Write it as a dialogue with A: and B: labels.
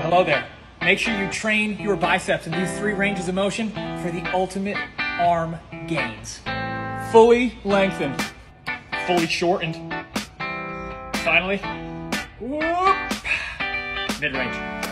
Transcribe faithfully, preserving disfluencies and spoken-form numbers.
A: Hello there. Make sure you train your biceps in these three ranges of motion for the ultimate arm gains. Fully lengthened, fully shortened. Finally, whoop, mid-range.